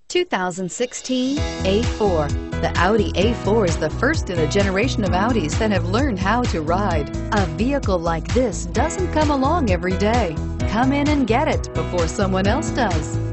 2016 A4. The Audi A4 is the first in a generation of Audis that have learned how to ride. A vehicle like this doesn't come along every day. Come in and get it before someone else does.